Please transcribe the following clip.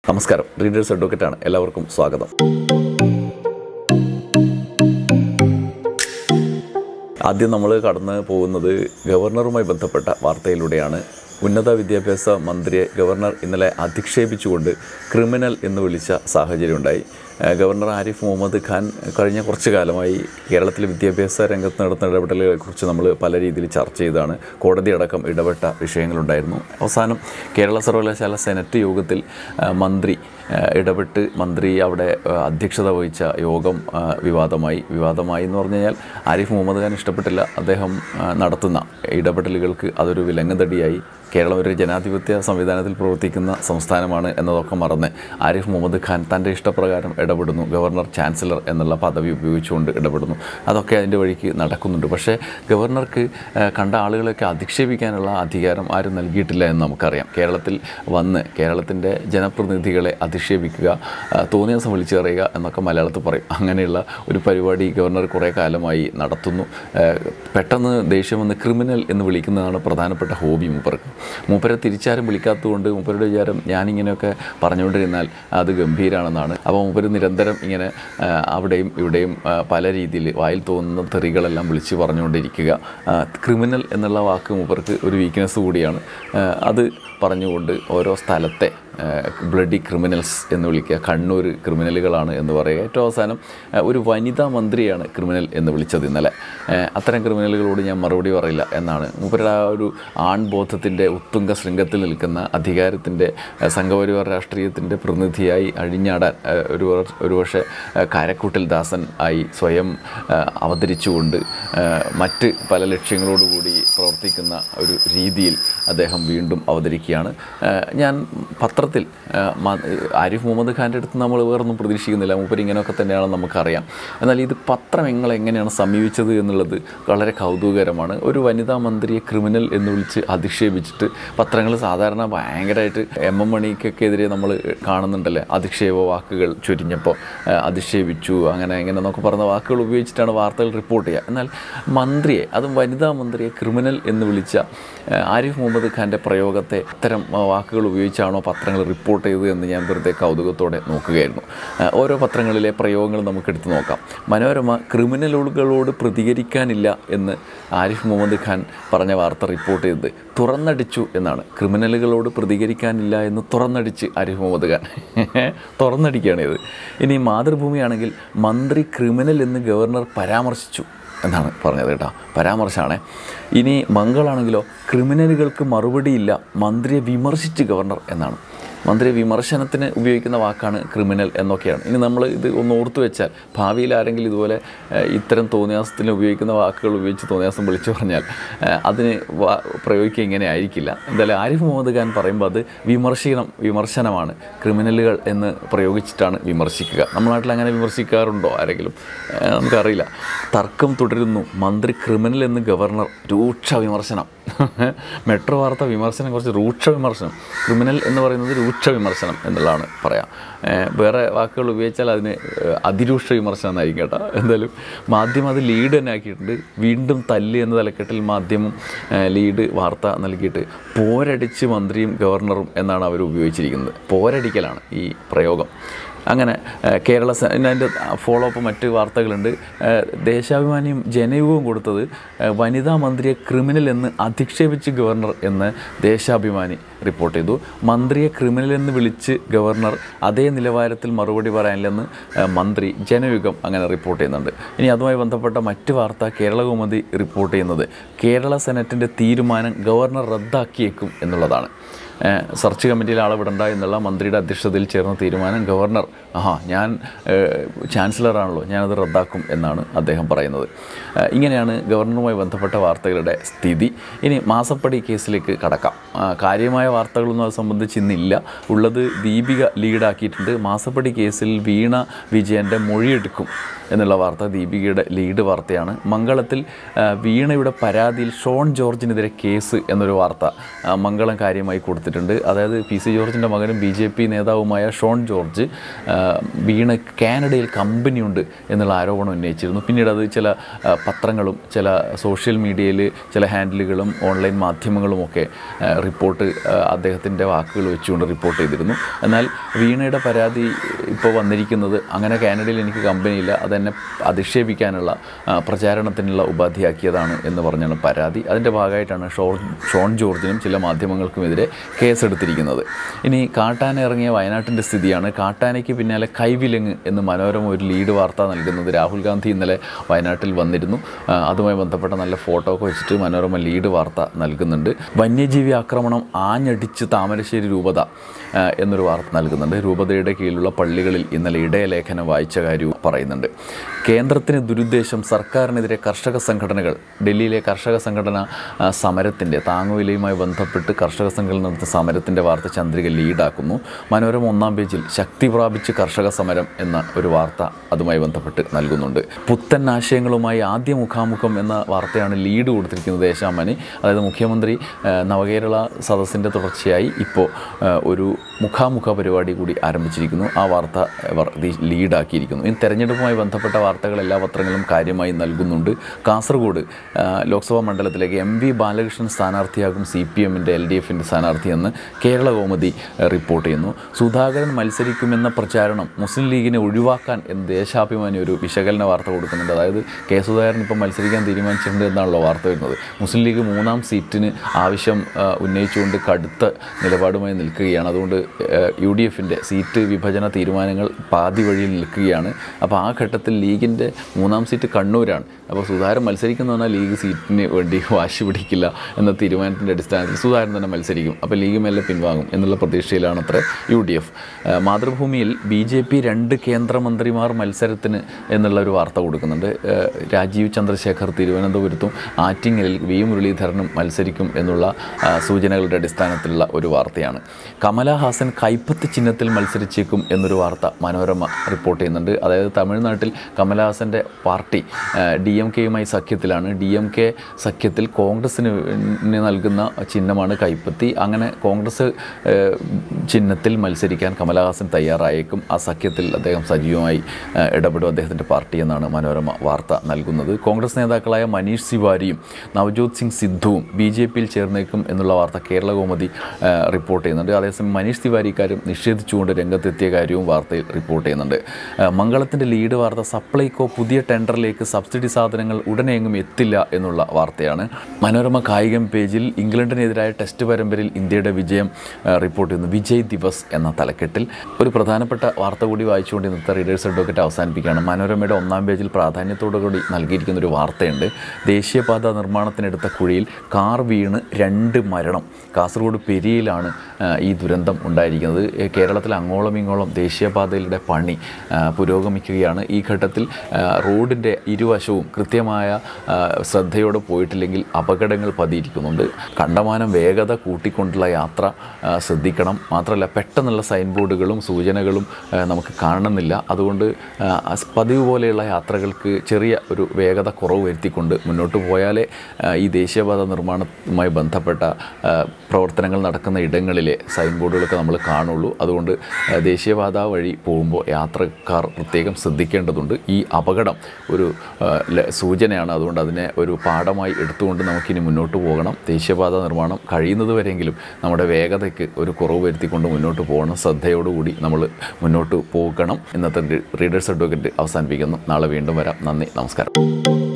നമസ്കാരം, റീഡേഴ്സ് അഡ്വക്കേറ്റാണ്. എല്ലാവർക്കും സ്വാഗതം. ആദ്യം നമ്മൾ കടന്നു പോകുന്നത് ഗവർണറുമായി ബന്ധപ്പെട്ട വാർത്തയിലൂടെയാണ്. ഉന്നത വിദ്യാഭ്യാസ മന്ത്രിയെ ഗവർണർ ഇന്നലെ അധിക്ഷേപിച്ചുകൊണ്ട് ക്രിമിനൽ എന്ന് വിളിച്ച സാഹചര്യമുണ്ടായി. ഗവർണർ ആരിഫ് മുഹമ്മദ് ഖാൻ കഴിഞ്ഞ കുറച്ചു കാലമായി കേരളത്തിലെ വിദ്യാഭ്യാസ രംഗത്ത് നടത്തുന്ന ഇടപെടലുകളെക്കുറിച്ച് നമ്മൾ പല രീതിയിൽ ചർച്ച ചെയ്താണ്. കോടതി അടക്കം ഇടപെട്ട വിഷയങ്ങളുണ്ടായിരുന്നു. അവസാനം കേരള സർവകലാശാല സെനറ്റ് യോഗത്തിൽ മന്ത്രി ഇടപെട്ട് മന്ത്രി അവിടെ അധ്യക്ഷത വഹിച്ച യോഗം വിവാദമായി എന്ന് പറഞ്ഞു കഴിഞ്ഞാൽ ആരിഫ് മുഹമ്മദ് ഖാൻ ഇഷ്ടപ്പെട്ടില്ല. അദ്ദേഹം നടത്തുന്ന ഇടപെടലുകൾക്ക് അതൊരു വിലങ്ങുതടിയായി. കേരളം ഒരു ജനാധിപത്യ സംവിധാനത്തിൽ പ്രവർത്തിക്കുന്ന സംസ്ഥാനമാണ് എന്നതൊക്കെ മറന്ന് ആരിഫ് മുഹമ്മദ് ഖാൻ തൻ്റെ ഇഷ്ടപ്രകാരം ഇടപെടുന്നു. ഗവർണർ ചാൻസലർ എന്നുള്ള പദവി ഉപയോഗിച്ചുകൊണ്ട് ഇടപെടുന്നു. അതൊക്കെ അതിൻ്റെ വഴിക്ക് നടക്കുന്നുണ്ട്. പക്ഷേ ഗവർണർക്ക് കണ്ട ആളുകളെയൊക്കെ അധിക്ഷേപിക്കാനുള്ള അധികാരം ആരും നൽകിയിട്ടില്ല എന്ന് നമുക്കറിയാം. കേരളത്തിൽ വന്ന് കേരളത്തിൻ്റെ ജനപ്രതിനിധികളെ അധിക്ഷേപിക്കുക, തോന്നിയ ദിവസം വിളിച്ചു പറയുക എന്നൊക്കെ മലയാളത്തിൽ പറയും. അങ്ങനെയുള്ള ഒരു പരിപാടി ഗവർണർ കുറേ കാലമായി നടത്തുന്നു. പെട്ടെന്ന് ദേഷ്യം വന്ന് ക്രിമിനൽ എന്ന് വിളിക്കുന്നതാണ് പ്രധാനപ്പെട്ട ഹോബി മൂപ്പരെ തിരിച്ചാരും വിളിക്കാത്തതുകൊണ്ട് മൂപ്പരുടെ വിചാരം ഞാനിങ്ങനെയൊക്കെ പറഞ്ഞുകൊണ്ടിരുന്നാൽ അത് ഗംഭീരമാണെന്നാണ്. അപ്പോൾ മൂപ്പര് നിരന്തരം ഇങ്ങനെ അവിടെയും ഇവിടെയും പല രീതിയിൽ വായിൽ തോന്നുന്ന തെറികളെല്ലാം വിളിച്ച് പറഞ്ഞുകൊണ്ടിരിക്കുക. ക്രിമിനൽ എന്നുള്ള വാക്ക് മൂപ്പർക്ക് ഒരു വീക്ക്നെസ് കൂടിയാണ്. അത് പറഞ്ഞുകൊണ്ട് ഓരോ സ്ഥലത്തെ ബ്ലഡി ക്രിമിനൽസ് എന്ന് വിളിക്കുക, കണ്ണൂർ ക്രിമിനലുകളാണ് എന്ന് പറയുക. ഏറ്റവും അവസാനം ഒരു വനിതാ മന്ത്രിയാണ് ക്രിമിനൽ എന്ന് വിളിച്ചത് ഇന്നലെ. അത്തരം ക്രിമിനലുകളോട് ഞാൻ മറുപടി പറയില്ല എന്നാണ് മൂപ്പരുടെ ആ ഒരു ആൺബോധത്തിൻ്റെ ഉത്തുംഗ ശൃംഗത്തിൽ നിൽക്കുന്ന അധികാരത്തിൻ്റെ സംഘപരിവാർ രാഷ്ട്രീയത്തിൻ്റെ പ്രതിനിധിയായി അഴിഞ്ഞാടാൻ ഒരുപക്ഷെ കാരക്കൂട്ടിൽ ദാസൻ ആയി സ്വയം അവതരിച്ചുകൊണ്ട് മറ്റ് പല ലക്ഷ്യങ്ങളോടുകൂടി പ്രവർത്തിക്കുന്ന ഒരു രീതിയിൽ അദ്ദേഹം വീണ്ടും അവതരിക്കുകയാണ്. ഞാൻ പത്രത്തിൽ ആരിഫ് മുഹമ്മദ് ഖാൻ്റെ അടുത്ത് നമ്മൾ വേറൊന്നും പ്രതീക്ഷിക്കുന്നില്ല. മൂപ്പര് ഇങ്ങനെയൊക്കെ തന്നെയാണെന്ന് നമുക്കറിയാം. എന്നാൽ ഇത് പത്രം എങ്ങനെയാണ് സമീപിച്ചത് എന്നുള്ളത് വളരെ കൗതുകകരമാണ്. ഒരു വനിതാ മന്ത്രിയെ ക്രിമിനൽ എന്ന് വിളിച്ച് അധിക്ഷേപിച്ചിട്ട് പത്രങ്ങൾ സാധാരണ ഭയങ്കരമായിട്ട് MM മണിക്കെതിരെ നമ്മൾ കാണുന്നുണ്ടല്ലേ, അധിക്ഷേപ വാക്കുകൾ ചൊരിഞ്ഞപ്പോൾ അധിക്ഷേപിച്ചു അങ്ങനെ എന്നൊക്കെ പറഞ്ഞ വാക്കുകൾ ഉപയോഗിച്ചിട്ടാണ് വാർത്തകൾ റിപ്പോർട്ട് ചെയ്യുക. എന്നാൽ മന്ത്രിയെ, അതും വനിതാ മന്ത്രിയെ ക്രിമിനൽ എന്ന് വിളിച്ച ആരിഫ് മുഹമ്മദ് ഖാൻ്റെ പ്രയോഗത്തെ ഇത്തരം വാക്കുകൾ ഉപയോഗിച്ചാണോ പത്രങ്ങൾ റിപ്പോർട്ട് ചെയ്തത് എന്ന് ഞാൻ വെറുതെ കൗതുകത്തോടെ നോക്കുകയായിരുന്നു. ഓരോ പത്രങ്ങളിലെ പ്രയോഗങ്ങൾ നമുക്കെടുത്ത് നോക്കാം. മനോരമ ക്രിമിനലുകളോട് പ്രതികരിക്കാനില്ല എന്ന് ആരിഫ് മുഹമ്മദ് ഖാൻ പറഞ്ഞ വാർത്ത റിപ്പോർട്ട് ചെയ്തത് തുറന്നടിച്ചു എന്നാണ്. ക്രിമിനലുകളോട് പ്രതികരിക്കാനില്ല എന്ന് തുറന്നടിച്ച് ആരിഫ് മുഹമ്മദ് ഖാൻ തുറന്നടിക്കുകയാണ് ഇത്. ഇനി മാതൃഭൂമിയാണെങ്കിൽ മന്ത്രി ക്രിമിനൽ എന്ന് ഗവർണർ പരാമർശിച്ചു എന്നാണ് പറഞ്ഞത് കേട്ടോ, പരാമർശമാണ്. ഇനി മംഗളാണെങ്കിലോ ക്രിമിനലുകൾക്ക് മറുപടിയില്ല, മന്ത്രിയെ വിമർശിച്ച് ഗവർണർ എന്നാണ്. മന്ത്രിയെ വിമർശനത്തിന് ഉപയോഗിക്കുന്ന വാക്കാണ് ക്രിമിനൽ എന്നൊക്കെയാണ്. ഇനി നമ്മൾ ഇത് ഒന്ന് ഓർത്തു വെച്ചാൽ ഭാവിയിൽ ആരെങ്കിലും ഇതുപോലെ ഇത്തരം തോന്നിയാസത്തിന് ഉപയോഗിക്കുന്ന വാക്കുകൾ ഉപയോഗിച്ച് തോന്നിയാസം വിളിച്ചു പറഞ്ഞാൽ അതിന് പ്രയോഗിക്കുക ഇങ്ങനെ ആയിരിക്കില്ല. എന്തായാലും ആരിഫ് മുഹമ്മദ് ഖാൻ പറയുമ്പോൾ അത് വിമർശനമാണ്. ക്രിമിനലുകൾ എന്ന് പ്രയോഗിച്ചിട്ടാണ് വിമർശിക്കുക. നമ്മുടെ നാട്ടിൽ അങ്ങനെ വിമർശിക്കാറുണ്ടോ ആരെങ്കിലും? നമുക്കറിയില്ല. തർക്കം തുടരുന്നു, മന്ത്രി ക്രിമിനൽ എന്ന് ഗവർണർ, രൂക്ഷ വിമർശനം. മെട്രോ വാർത്ത വിമർശനം കുറച്ച് രൂക്ഷ വിമർശനം, ക്രിമിനൽ എന്ന് പറയുന്നത് രൂക്ഷ വിമർശനം എന്നുള്ളതാണ് പറയാം. വേറെ വാക്കുകൾ ഉപയോഗിച്ചാൽ അതിന് അതിരൂക്ഷ വിമർശനം എന്നായിരിക്കും കേട്ടോ. എന്തായാലും മാധ്യമം അത് ലീഡ് തന്നെ ആക്കിയിട്ടുണ്ട്. വീണ്ടും തല്ല് എന്ന തലക്കെട്ടിൽ മാധ്യമം ലീഡ് വാർത്ത നൽകിയിട്ട് പോരടിച്ച് മന്ത്രിയും ഗവർണറും എന്നാണ് അവർ ഉപയോഗിച്ചിരിക്കുന്നത്. പോരടിക്കലാണ് ഈ പ്രയോഗം. അങ്ങനെ അതിൻ്റെ ഫോളോ അപ്പ് മറ്റ് വാർത്തകളുണ്ട്. ദേശാഭിമാനിയും ജനയുഗവും കൊടുത്തത് വനിതാ മന്ത്രിയെ ക്രിമിനൽ എന്ന് അധിക്ഷേപിച്ച് ഗവർണർ എന്ന് ദേശാഭിമാനി റിപ്പോർട്ട് ചെയ്തു. മന്ത്രിയെ ക്രിമിനൽ എന്ന് വിളിച്ച് ഗവർണർ അതേ നിലവാരത്തിൽ മറുപടി പറയാനില്ലെന്ന് മന്ത്രി ജനയുഗം അങ്ങനെ റിപ്പോർട്ട് ചെയ്യുന്നുണ്ട്. ഇനി അതുമായി ബന്ധപ്പെട്ട മറ്റ് വാർത്ത കേരളകൗമുദി റിപ്പോർട്ട് ചെയ്യുന്നത് കേരള സെനറ്റിൻ്റെ തീരുമാനം ഗവർണർ റദ്ദാക്കിയേക്കും എന്നുള്ളതാണ്. സെർച്ച് കമ്മിറ്റിയിൽ ആളെ വിടണ്ട എന്നുള്ള മന്ത്രിയുടെ അധ്യക്ഷതയിൽ ചേർന്ന തീരുമാനം ഗവർണർ ഞാൻ ചാൻസലറാണല്ലോ, ഞാനത് റദ്ദാക്കും എന്നാണ് അദ്ദേഹം പറയുന്നത്. ഇങ്ങനെയാണ് ഗവർണറുമായി ബന്ധപ്പെട്ട വാർത്തകളുടെ സ്ഥിതി. ഇനി മാസപ്പടി കേസിലേക്ക് കടക്കാം. കാര്യമായ വാർത്തകളൊന്നും അത് സംബന്ധിച്ച് ഇന്നില്ല. ഉള്ളത് ദീപിക ലീഡാക്കിയിട്ടുണ്ട്. മാസപ്പടി കേസിൽ വീണ വിജയൻ്റെ മൊഴിയെടുക്കും എന്നുള്ള വാർത്ത ദീപികയുടെ ലീഡ് വാർത്തയാണ്. മംഗളത്തിൽ വീണയുടെ പരാതിയിൽ ഷോൺ ജോർജിനെതിരെ കേസ് എന്നൊരു വാർത്ത മംഗളം കാര്യമായി കൊടുത്തിട്ടുണ്ട്. അതായത് PC ജോർജിൻ്റെ മകനും BJP നേതാവുമായ ഷോൺ ജോർജ് വീണ കാനഡയിൽ കമ്പനിയുണ്ട് എന്നുള്ള ആരോപണം ഉന്നയിച്ചിരുന്നു. പിന്നീട് അത് ചില പത്രങ്ങളും ചില സോഷ്യൽ മീഡിയയിൽ ചില ഹാൻഡിലുകളും ഓൺലൈൻ മാധ്യമങ്ങളുമൊക്കെ റിപ്പോർട്ട് അദ്ദേഹത്തിൻ്റെ വാക്കുകൾ വെച്ചുകൊണ്ട് റിപ്പോർട്ട് ചെയ്തിരുന്നു. എന്നാൽ വീണയുടെ പരാതി ഇപ്പോൾ വന്നിരിക്കുന്നത് അങ്ങനെ കാനഡയിൽ എനിക്ക് കമ്പനിയില്ല, അതെന്നെ അധിക്ഷേപിക്കാനുള്ള പ്രചാരണത്തിനുള്ള ഉപാധിയാക്കിയതാണ് എന്ന് പറഞ്ഞാണ് പരാതി. അതിൻ്റെ ഭാഗമായിട്ടാണ് ഷോൺ ജോർജിനും ചില മാധ്യമങ്ങൾക്കുമെതിരെ കേസെടുത്തിരിക്കുന്നത്. ഇനി കാട്ടാന ഇറങ്ങിയ വയനാട്ടിൻ്റെ സ്ഥിതിയാണ്. കാട്ടാനയ്ക്ക് പിന്നാലെ കൈവിലങ്ങ് എന്ന് മനോരമ ഒരു ലീഡ് വാർത്ത നൽകുന്നത്. രാഹുൽ ഗാന്ധി ഇന്നലെ വയനാട്ടിൽ വന്നിരുന്നു. അതുമായി ബന്ധപ്പെട്ട നല്ല ഫോട്ടോ ഒക്കെ വെച്ചിട്ട് മനോരമ ലീഡ് വാർത്ത നൽകുന്നുണ്ട്. വന്യജീവി ആക്രമണം ആഞ്ഞടിച്ച് താമരശ്ശേരി രൂപത എന്നൊരു വാർത്ത നൽകുന്നുണ്ട്. രൂപതയുടെ കീഴിലുള്ള പള്ളികളിൽ ഇന്നലെ ഇടയലേഖനം വായിച്ച കാര്യവും പറയുന്നുണ്ട്. കേന്ദ്രത്തിന് ദുരുദ്ദേശം, സർക്കാരിനെതിരെ കർഷക സംഘടനകൾ. ഡൽഹിയിലെ കർഷക സംഘടന സമരത്തിൻ്റെ താങ്ങുവിലയുമായി ബന്ധപ്പെട്ട് കർഷക സംഘടന നടത്തുന്ന സമരത്തിൻ്റെ വാർത്ത ചന്ദ്രിക ലീഡാക്കുന്നു. മനോരമ 1-ാം പേജിൽ ശക്തി പ്രാപിച്ച് കർഷക സമരം എന്ന ഒരു വാർത്ത അതുമായി ബന്ധപ്പെട്ട് നൽകുന്നുണ്ട്. പുത്തൻ ആശയങ്ങളുമായി ആദ്യ മുഖാമുഖം എന്ന വാർത്തയാണ് ലീഡ് കൊടുത്തിരിക്കുന്നത് ദേശാമനി. അതായത് മുഖ്യമന്ത്രി നവകേരള സദസ്സിൻ്റെ തുടർച്ചയായി ഇപ്പോൾ ഒരു മുഖാമുഖ പരിപാടി കൂടി ആരംഭിച്ചിരിക്കുന്നു. ആ വാർത്ത അവർ ലീഡാക്കിയിരിക്കുന്നു. ഇനി തെരഞ്ഞെടുപ്പുമായി ബന്ധപ്പെട്ട വാർത്തകൾ എല്ലാ പത്രങ്ങളും കാര്യമായി നൽകുന്നുണ്ട്. കാസർഗോഡ് ലോക്സഭാ മണ്ഡലത്തിലേക്ക് MV ബാലകൃഷ്ണൻ സ്ഥാനാർത്ഥിയാകും CPMൻ്റെ LDFൻ്റെ സ്ഥാനാർത്ഥിയെന്ന് കേരള കൗമുദി റിപ്പോർട്ട് ചെയ്യുന്നു. സുധാകരൻ മത്സരിക്കുമെന്ന പ്രചാരണം മുസ്ലിം ലീഗിനെ ഒഴിവാക്കാൻ എന്ന് ദേശാഭിമാനി ഒരു വിശകലന വാർത്ത കൊടുക്കുന്നുണ്ട്. അതായത് K. സുധാകരൻ ഇപ്പം മത്സരിക്കാൻ തീരുമാനിച്ചിട്ടുണ്ട് എന്നാണല്ലോ വാർത്ത വരുന്നത്. മുസ്ലിം ലീഗ് 3-ാം സീറ്റിന് ആവശ്യം ഉന്നയിച്ചുകൊണ്ട് കടുത്ത നിലപാടുമായി നിൽക്കുകയാണ്. അതുകൊണ്ട് UDFൻ്റെ സീറ്റ് വിഭജന തീരുമാനങ്ങൾ പാതി വഴിയിൽ നിൽക്കുകയാണ്. അപ്പോൾ ആ ഘട്ടത്തിൽ ലീഗിൻ്റെ 3-ാം സീറ്റ് കണ്ണൂരാണ്. അപ്പോൾ സുധാകരൻ മത്സരിക്കുന്ന പറഞ്ഞാൽ ലീഗ് സീറ്റിന് വേണ്ടി വാശി പിടിക്കില്ല എന്ന തീരുമാനത്തിൻ്റെ അടിസ്ഥാനത്തിൽ സുധാകരൻ തന്നെ മത്സരിക്കും. അപ്പോൾ ലീഗ് മെല്ലെ പിൻവാങ്ങും എന്നുള്ള പ്രതീക്ഷയിലാണ് അത്ര UDF. മാതൃഭൂമിയിൽ BJP 2 കേന്ദ്രമന്ത്രിമാർ മത്സരത്തിന് എന്നുള്ള ഒരു വാർത്ത കൊടുക്കുന്നുണ്ട്. രാജീവ് ചന്ദ്രശേഖർ തിരുവനന്തപുരത്തും ആറ്റിങ്ങലിൽ V. മുരളീധരനും മത്സരിക്കും എന്നുള്ള സൂചനകളുടെ അടിസ്ഥാനത്തിലുള്ള ഒരു വാർത്തയാണ്. കമലഹാസൻ കൈപ്പത്തി ചിഹ്നത്തിൽ മത്സരിച്ചേക്കും എന്നൊരു വാർത്ത മനോരമ റിപ്പോർട്ട് ചെയ്യുന്നുണ്ട്. അതായത് തമിഴ്നാട്ടിൽ കമലഹാസന്റെ പാർട്ടി DMK-യുമായി സഖ്യത്തിലാണ്. DMK സഖ്യത്തിൽ കോൺഗ്രസിന് നൽകുന്ന ചിഹ്നമാണ് കൈപ്പത്തി. അങ്ങനെ കോൺഗ്രസ് ചിഹ്നത്തിൽ മത്സരിക്കാൻ കമലഹാസൻ തയ്യാറായേക്കും. ആ സഖ്യത്തിൽ അദ്ദേഹം സജീവമായി ഇടപെടും അദ്ദേഹത്തിൻ്റെ പാർട്ടി എന്നാണ് മനോരമ വാർത്ത നൽകുന്നത്. കോൺഗ്രസ് നേതാക്കളായ മനീഷ് തിവാരിയും നവജോത് സിംഗ് സിദ്ധുവും BJP-യിൽ ചേർന്നേക്കും എന്നുള്ള വാർത്ത കേരള കൗമുദി റിപ്പോർട്ട് ചെയ്യുന്നുണ്ട്. അതേസമയം മനീഷ് തിവാരി ഇക്കാര്യം നിഷേധിച്ചുകൊണ്ട് രംഗത്തെത്തിയ കാര്യവും വാർത്തയിൽ റിപ്പോർട്ട് ചെയ്യുന്നുണ്ട്. മംഗളത്തിൻ്റെ ലീഡ് വാർത്ത സപ്ലൈകോ പുതിയ ടെൻഡറിലേക്ക് സബ്സിഡി സാധനങ്ങൾ ഉടനെയെങ്ങും എത്തില്ല എന്നുള്ള വാർത്തയാണ്. മനോരമ കായികം പേജിൽ ഇംഗ്ലണ്ടിനെതിരായ ടെസ്റ്റ് പരമ്പരയിൽ ഇന്ത്യയുടെ വിജയം റിപ്പോർട്ട് ചെയ്യുന്നു. വിജയ് ദിവസ് എന്ന തലക്കെട്ടിൽ ഒരു പ്രധാനപ്പെട്ട വാർത്ത കൂടി വായിച്ചുകൊണ്ട് ഇന്നത്തെ റീഡേഴ്സ് അഡ്വക്കേറ്റ് അവസാനിപ്പിക്കുകയാണ്. മനോരമയുടെ 1-ാം പേജിൽ പ്രാധാന്യത്തോടുകൂടി നൽകിയിരിക്കുന്നൊരു വാർത്തയുണ്ട്. ദേശീയപാത നിർമ്മാണത്തിനെടുത്ത കുഴിയിൽ കാർ വീണ് 2 മരണം. കാസർഗോഡ് പെരിയയിലാണ് ഈ ദുരന്തം ഉണ്ടായിരിക്കുന്നത്. കേരളത്തിൽ അങ്ങോളം ഇങ്ങോളം ദേശീയപാതയിലൂടെ പണി പുരോഗമിക്കുകയാണ്. ഈ ഘട്ടത്തിൽ റോഡിൻ്റെ ഇരുവശവും കൃത്യമായ ശ്രദ്ധയോടെ പോയിട്ടില്ലെങ്കിൽ അപകടങ്ങൾ പതിയിരിക്കുന്നുണ്ട്. കണ്ടമാനം വേഗത കൂട്ടിക്കൊണ്ടുള്ള യാത്ര ശ്രദ്ധിക്കണം. മാത്രമല്ല പെട്ടെന്നുള്ള സൈൻ ബോർഡുകളും സൂചനകളും നമുക്ക് കാണുന്നില്ല. അതുകൊണ്ട് പതിവ് പോലെയുള്ള യാത്രകൾക്ക് ചെറിയ ഒരു വേഗത കുറവ് വരുത്തിക്കൊണ്ട് മുന്നോട്ട് പോയാലേ ഈ ദേശീയപാത നിർമ്മാണവുമായി ബന്ധപ്പെട്ട പ്രവർത്തനങ്ങൾ നടക്കുന്ന ഇടങ്ങളിലെ സൈൻ ബോർഡുകളൊക്കെ നമ്മൾ കാണുള്ളൂ. അതുകൊണ്ട് ദേശീയപാത വഴി പോകുമ്പോൾ യാത്രക്കാർ പ്രത്യേകം ശ്രദ്ധിക്കേണ്ടതുണ്ട്. ഈ അപകടം ഒരു സൂചനയാണ്. അതുകൊണ്ട് അതിനെ ഒരു പാഠമായി എടുത്തുകൊണ്ട് നമുക്കിനി മുന്നോട്ട് പോകണം. ദേശീയപാത നിർമ്മാണം കഴിയുന്നതുവരെയെങ്കിലും നമ്മുടെ വേഗതയ്ക്ക് ഒരു കുറവ് വരുത്തിക്കൊണ്ട് മുന്നോട്ട് പോകണം. ശ്രദ്ധയോടുകൂടി നമ്മൾ മുന്നോട്ട് പോകണം. ഇന്നത്തെ റീഡേഴ്സ് അഡ്വക്കേറ്റ് അവസാനിപ്പിക്കുന്നു. നാളെ വീണ്ടും വരാം. നന്ദി, നമസ്കാരം.